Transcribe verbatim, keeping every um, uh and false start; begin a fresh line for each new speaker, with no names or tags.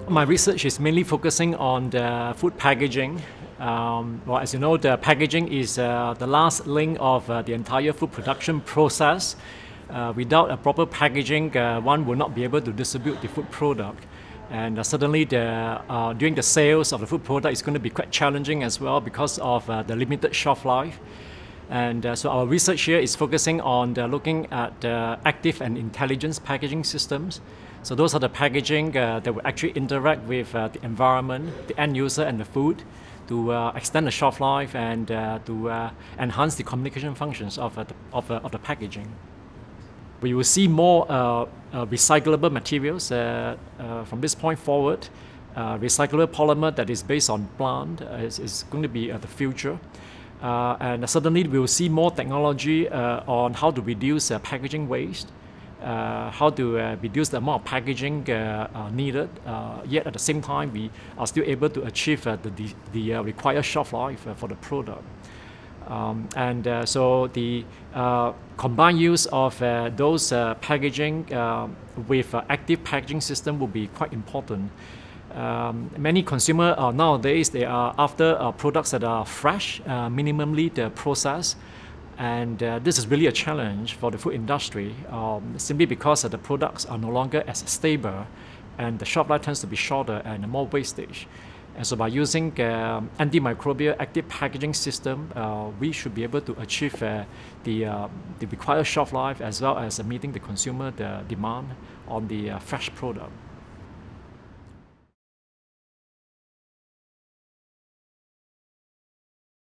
My research is mainly focusing on the food packaging. Um, well, as you know, the packaging is uh, the last link of uh, the entire food production process. Uh, without a proper packaging, uh, one will not be able to distribute the food product. And uh, certainly the, uh, during the sales of the food product is going to be quite challenging as well because of uh, the limited shelf life. And uh, so our research here is focusing on uh, looking at uh, active and intelligence packaging systems. So those are the packaging uh, that will actually interact with uh, the environment, the end user and the food to uh, extend the shelf life and uh, to uh, enhance the communication functions of, uh, the, of, uh, of the packaging. We will see more uh, uh, recyclable materials uh, uh, from this point forward. Uh, recyclable polymer that is based on plant uh, is, is going to be uh, the future. Uh, and certainly we will see more technology uh, on how to reduce uh, packaging waste, uh, how to uh, reduce the amount of packaging uh, uh, needed, uh, yet at the same time we are still able to achieve uh, the, the, the uh, required shelf life uh, for the product. Um, and uh, so the uh, combined use of uh, those uh, packaging uh, with uh, active packaging system will be quite important. Um, many consumers uh, nowadays, they are after uh, products that are fresh, uh, minimally the processed, and uh, this is really a challenge for the food industry um, simply because uh, the products are no longer as stable and the shelf life tends to be shorter and more wastage. And so by using uh, antimicrobial active packaging system, uh, we should be able to achieve uh, the, uh, the required shelf life as well as uh, meeting the consumer the demand on the uh, fresh product.